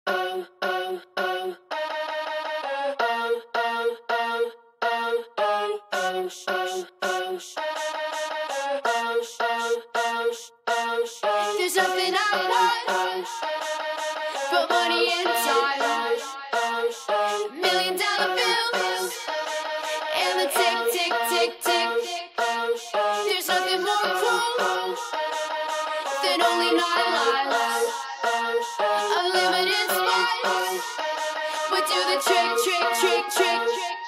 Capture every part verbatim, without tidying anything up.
There's nothing I want but money and time, million dollar bills and the tick, tick, tick, tick. There's nothing more cruel than only nine lives. Unlimited spice would do the trick, trick, trick, trick.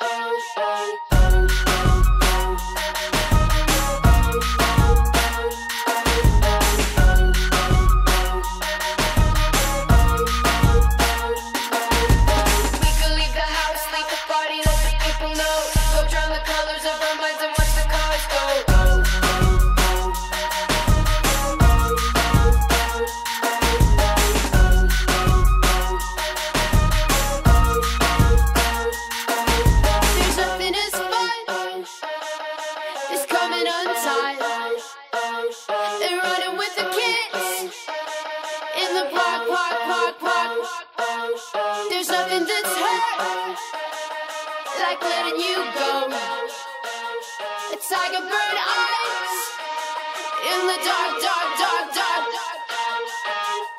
They're running with the kids in the park, park, park, park. There's nothing that's hurt like letting you go. It's like a burn eyes in the dark, dark, dark, dark.